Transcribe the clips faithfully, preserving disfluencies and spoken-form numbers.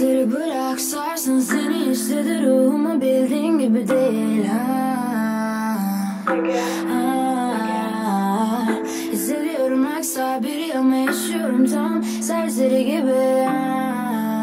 İzleri bırak sarsın seni, işte de ruhumu bildiğin gibi değil ha. Ha. Hissediyorum aksa biri ama yaşıyorum tam serseri gibi ha.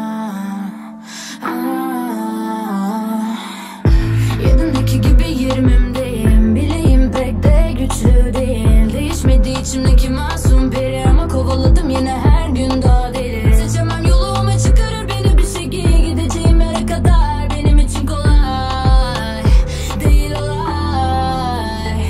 Ha. Yedimdeki gibi yirmimdeyim, bileğim pek de güçlü değil. Değişmedi içimdeki masum peri ama kovaladım yine her gün daha deli. Seçemem yolumu, çıkarır beni bir şekilde, gideceğim yere kadar benim için kolay değil olay.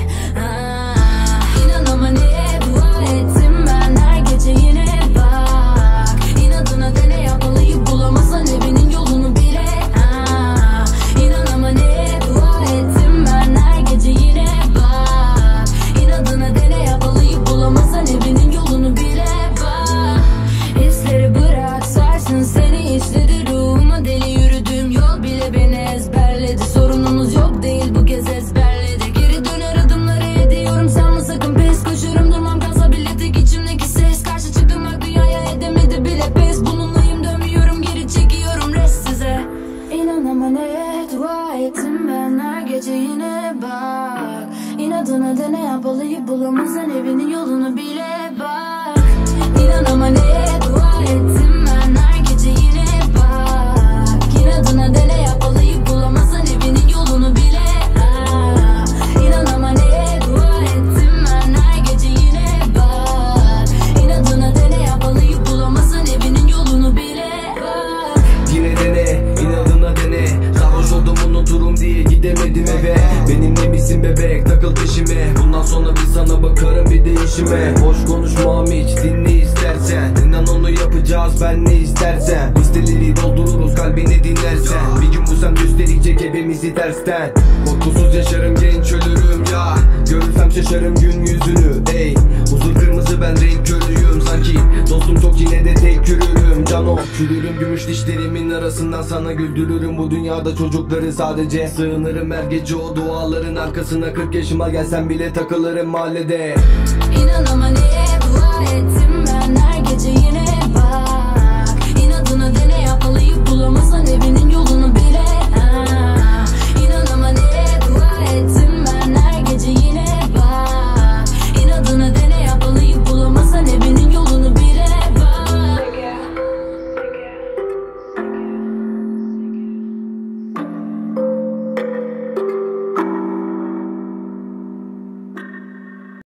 Ah, inan ama neye dua ettim ben her gece yine bak. İnadına dene yapmalıyı bulamazsan evinin yolunu bile. Ah, inan ama neye dua ettim ben her gece yine bak. İnadına dene yapmalıyı bulamazsan evinin yolunu bile bak. Hisleri bırak sarsın seni, işledi ruhuma deli, yürüdüğüm yol bile beni ezberledi. Sorunumuz yok değil bu kez ezberledi. Geri döner adımları ediyorum, sanma sakın pes. Koşuyorum durmam kalsa bile tek içimdeki ses. Karşı çıktım bak dünyaya edemedi bile pes. Bununlayım dönmüyorum geri çekiyorum rest size. İnan ama neye dua ettim ben her gece yine bak. İnadına dene yapmalıyı bulamazsan evinin yolunu bile bak. İnan ama neye dua ettim ben her gece yine bak. İnadına dene yapmalıyı bulamazsan evinin yolunu bile. Ah, İnan ama neye dua ettim ben her gece yine bak. İnadına dene yapmalıyı bulamazsan evinin yolunu bile bak. Yine dene, inadına dene. Sarhoş oldum unuturum diye gidemedim eve. Benimle misin bebek, takıl peşime. Bundan sonra bir sana bakarım bir de işime. Boş konuşmam hiç, dinle istersen. İnan onu yapacağız ben ne istersen. Listeleri doldururuz kalbini dinlersen. Bir gün bu sen gösterecek hepimizi tersten. Korkusuz yaşarım genç ölürüm ya. Görürsem şaşarım gün yüzünü ey. Huzur kırmızı ben renk körüyüm sanki. Dostum çok yine de tek yürürüm cano. Külürüm gümüş dişlerimin arasından sana güldürürüm. Bu dünyada çocukları sadece sığınırım her gece o duaların arkasına. Kırk yaşıma gelsem bile takılırım mahallede. İnan ama ne